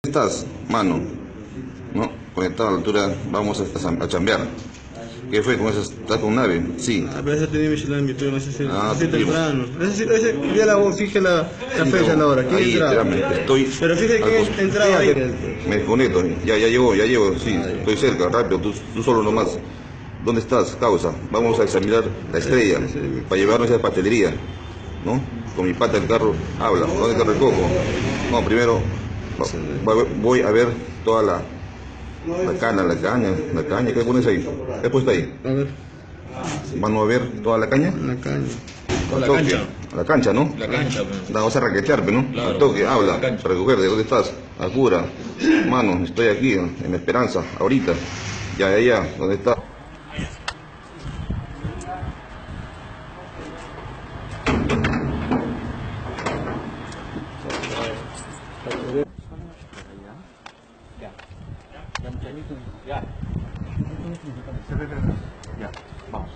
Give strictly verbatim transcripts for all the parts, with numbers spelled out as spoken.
estás, mano? ¿No? Conectado a la altura, vamos a, a chambear. ¿Qué fue con eso? ¿Estás con nave? Sí. Ah, pero ese tenía mi celular en mi turno, ese es Ah, ese tu primo. temprano. Ese, ese, ya la voz, fije la, la fecha, la hora. ¿Quién Ahí, entraba? espérame, estoy... Pero fíjate que al- entraba ahí. Me desconecto, ya, ya llegó, ya llego, sí, estoy cerca, rápido, tú, tú solo nomás. ¿Dónde estás, causa? Vamos a examinar la estrella, Sí, sí, sí. para llevarnos a la pastelería, ¿no? Con mi pata el carro, habla, ¿dónde te recojo? No, primero va- voy a ver toda la, la cana, la caña, la caña, ¿qué pones ahí? ¿Qué has puesto ahí? A ver, ¿Vamos a ver toda la caña? la caña. Al la toque. cancha. A la cancha, ¿no? La cancha, pues. La vas a raquetear, pues, ¿no? Claro, Al toque, la habla, cancha. para recoger, ¿de dónde estás? A cura. Mano, estoy aquí, en La Esperanza, ahorita. Ya, ya, ya, ¿dónde está? Ya, vamos.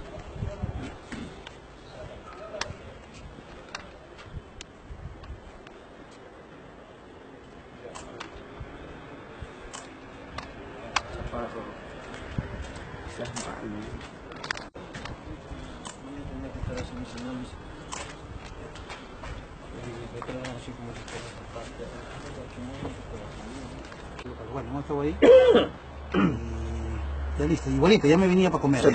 Bueno, hemos estado ahí. Ya listo, igualito, ya me venía para comer.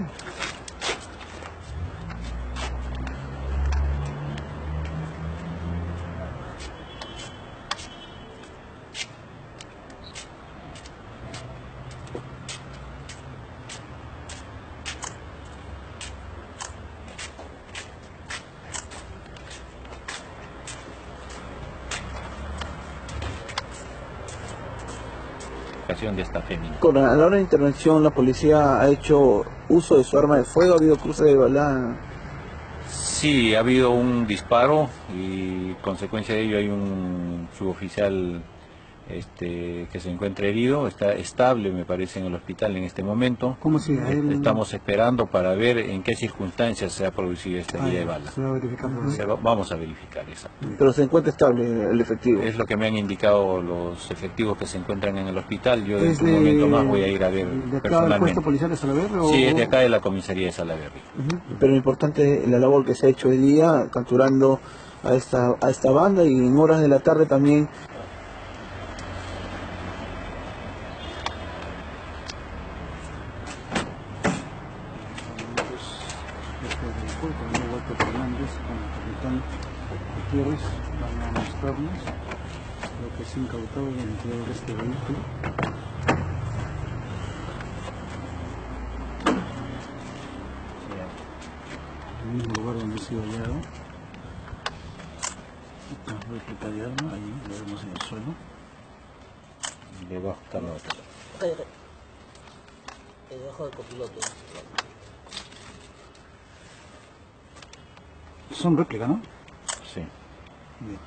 De esta fémina. Con la, a la hora de intervención, la policía ha hecho uso de su arma de fuego, ha habido cruce de bala. Sí, ha habido un disparo y consecuencia de ello hay un suboficial este, que se encuentra herido, está estable me parece en el hospital en este momento. ¿Cómo se a él? Estamos esperando para ver en qué circunstancias se ha producido esta herida de bala. Se va a verificar por Se va- vamos a verificar eso. Pero se encuentra estable el efectivo. Es lo que me han indicado los efectivos que se encuentran en el hospital. Yo en ¿Es un de, momento más voy a ir a ver de acá del personalmente. puesto policial de Salaverry? o- Sí, es de acá de la comisaría de Salaverry. Pero lo importante es la labor que se ha hecho hoy día, capturando a esta, a esta banda, y en horas de la tarde también. Walter Fernández con el capitán Gutiérrez van a mostrarnos lo que se ha incautado en el interior de este vehículo. El mismo lugar donde ha sido hallado. Esta réplica de arma, ahí lo vemos en el suelo. Debajo está la otra. Debajo del copiloto. Son réplicas, ¿no? Sí. Bien.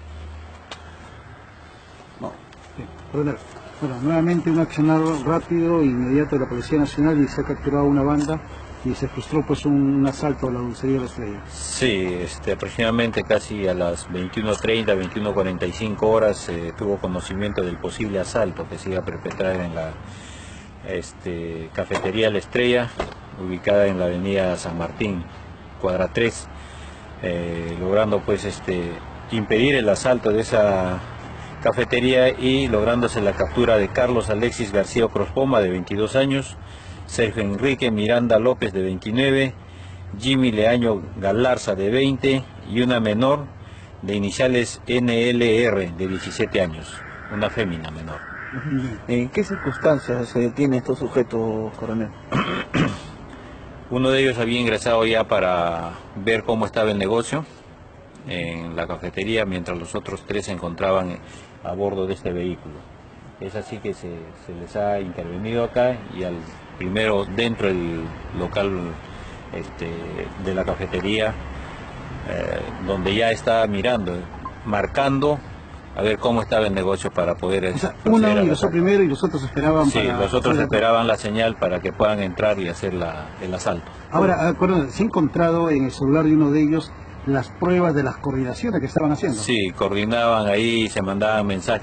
No. Bien. Coronel. Bueno, nuevamente un accionar rápido e inmediato de la Policía Nacional y se ha capturado una banda y se frustró pues un, un asalto a la dulcería de la Estrella. Sí, este, aproximadamente casi a las veintiuno treinta, veintiuno cuarenta y cinco horas eh, tuvo conocimiento del posible asalto que se iba a perpetrar en la este, cafetería La Estrella, ubicada en la avenida San Martín, cuadra tres, eh, logrando pues este, impedir el asalto de esa cafetería y lográndose la captura de Carlos Alexis García Crospoma, de veintidós años, Sergio Enrique Miranda López, de veintinueve, Jimmy Leaño Galarza, de veinte, y una menor de iniciales N L R, de diecisiete años, una fémina menor. ¿En qué circunstancias se detiene estos sujetos, coronel? Uno de ellos había ingresado ya para ver cómo estaba el negocio en la cafetería, mientras los otros tres se encontraban a bordo de este vehículo. Es así que se, se les ha intervenido acá, y al primero dentro del local este, de la cafetería, eh, donde ya está mirando, marcando a ver cómo estaba el negocio para poder... O sea, proceder uno al ingresó asalto. primero y los otros esperaban Sí, para... los otros para- esperaban la señal para que puedan entrar y hacer la, el asalto. Ahora, acuérdense, se ha encontrado en el celular de uno de ellos las pruebas de las coordinaciones que estaban haciendo. Sí, coordinaban ahí, se mandaban mensajes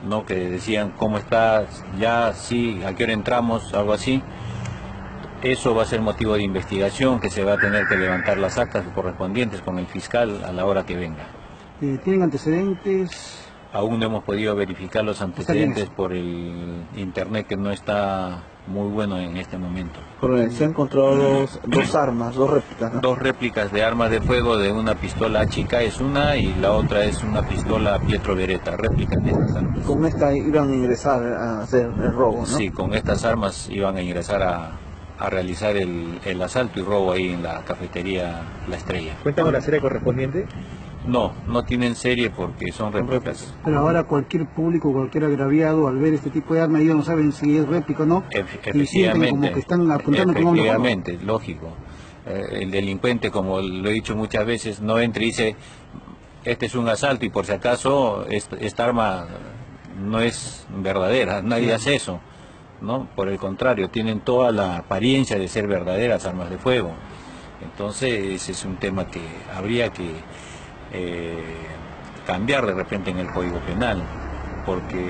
¿no? Que decían cómo está, ya, sí, a qué hora entramos, algo así. Eso va a ser motivo de investigación, que se va a tener que levantar las actas correspondientes con el fiscal a la hora que venga. Eh, ¿Tienen antecedentes? Aún no hemos podido verificar los antecedentes por el internet, que no está muy bueno en este momento. Coronel, se han encontrado dos, dos armas, dos réplicas, ¿no? Dos réplicas de armas de fuego, de una pistola H K es una y la otra es una pistola Pietro Beretta, réplicas de estas armas. Con esta iban a ingresar a hacer el robo, ¿no? Sí, con estas armas iban a ingresar a, a realizar el, el asalto y robo ahí en la cafetería La Estrella. ¿Cuentan con la serie correspondiente? No, no tienen serie porque son réplicas. Pero ahora cualquier público, cualquier agraviado, al ver este tipo de armas, ellos no saben si es réplica o no. Ef Y sienten como que están apuntando con un efectivamente, lógico. Eh, el delincuente, como lo he dicho muchas veces, no entra y dice, este es un asalto y por si acaso esta, esta arma no es verdadera, nadie sí. hace eso, ¿no? Por el contrario, tienen toda la apariencia de ser verdaderas armas de fuego. Entonces ese es un tema que habría que eh, cambiar de repente en el Código Penal, porque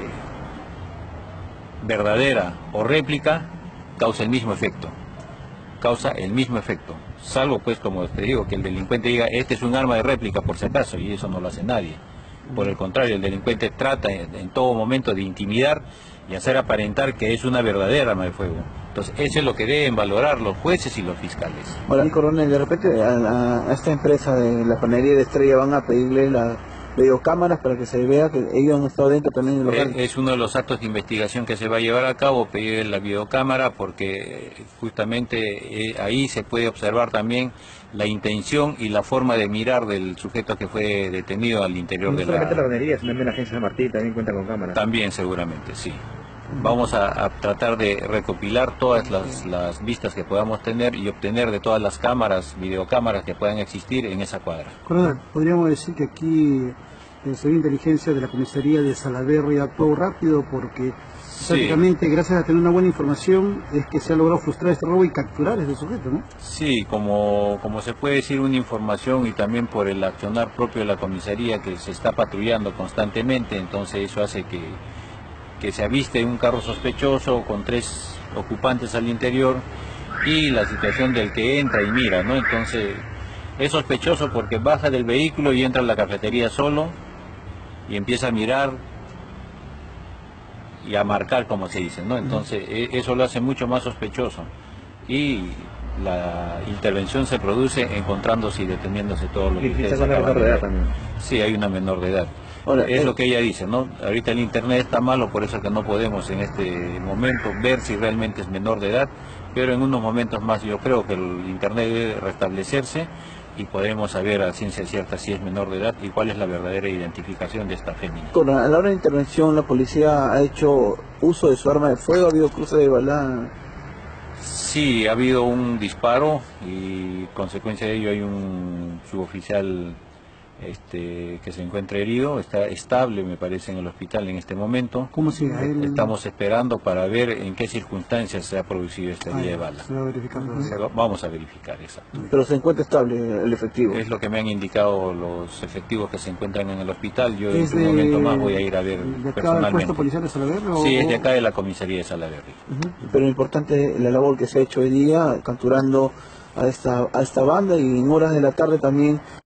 verdadera o réplica causa el mismo efecto, causa el mismo efecto, salvo pues como te digo, que el delincuente diga este es un arma de réplica por si acaso, y eso no lo hace nadie. Por el contrario, el delincuente trata en, en todo momento de intimidar y hacer aparentar que es una verdadera arma de fuego. Entonces eso es lo que deben valorar los jueces y los fiscales. Hola, coronel, de repente a, a, a esta empresa de la panadería de Estrella van a pedirle las videocámaras para que se vea que ellos han estado dentro también del local. Es uno de los actos de investigación que se va a llevar a cabo, pedir la videocámara, porque justamente eh, ahí se puede observar también la intención y la forma de mirar del sujeto que fue detenido al interior no de la... No solamente la panadería, sino también la agencia de Martí también cuenta con cámaras. También seguramente, sí. Vamos a, a tratar de recopilar todas las, las vistas que podamos tener y obtener de todas las cámaras, videocámaras que puedan existir en esa cuadra. Coronel, podríamos decir que aquí el Servicio de Inteligencia de la Comisaría de Salaverry actuó rápido porque sí. prácticamente gracias a tener una buena información es que se ha logrado frustrar este robo y capturar a este sujeto, ¿no? Sí, como, como se puede decir, una información y también por el accionar propio de la comisaría que se está patrullando constantemente, entonces eso hace que que se aviste un carro sospechoso con tres ocupantes al interior y la situación del que entra y mira, ¿no? Entonces es sospechoso porque baja del vehículo y entra a la cafetería solo y empieza a mirar y a marcar, como se dice, ¿no? Entonces eso lo hace mucho más sospechoso y la intervención se produce encontrándose y deteniéndose todo lo que ustedes acaban de ver. Sí, hay una menor de edad. Ahora, es eh, lo que ella dice, ¿no? Ahorita el internet está malo, por eso es que no podemos en este momento ver si realmente es menor de edad, pero en unos momentos más yo creo que el internet debe restablecerse y podremos saber a ciencia cierta si es menor de edad y cuál es la verdadera identificación de esta fémina. Con la, a la hora de intervención, la policía ha hecho uso de su arma de fuego, ha habido cruce de bala. Sí, ha habido un disparo y consecuencia de ello hay un suboficial Este, que se encuentra herido, está estable me parece en el hospital en este momento. ¿Cómo sigue? Él... Estamos esperando para ver en qué circunstancias se ha producido esta herida de bala. Se va a verificar. Vamos a verificar, exacto. Pero se encuentra estable el efectivo. Es lo que me han indicado los efectivos que se encuentran en el hospital. Yo en un de... momento más voy a ir a ver ¿De acá personalmente. ¿Del puesto policial de Salaverry? O... Sí, es de acá de la comisaría de Salaverry. Uh-huh. Pero lo importante es la labor que se ha hecho hoy día, capturando a esta, a esta banda y en horas de la tarde también